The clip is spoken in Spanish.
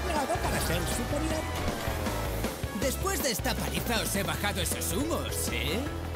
entrenado para ser superior. Después de esta paliza os he bajado esos humos, ¿eh?